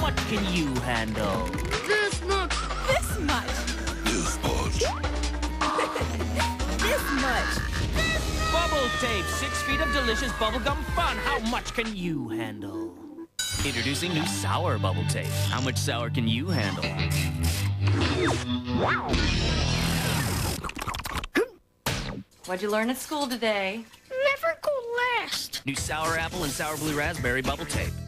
much can you handle? This much. This much. This much. This much. Bubble tape, 6 feet of delicious bubblegum fun. How much can you handle? Introducing new sour bubble tape. How much sour can you handle? What'd you learn at school today? Never go last. New sour apple and sour blue raspberry bubble tape.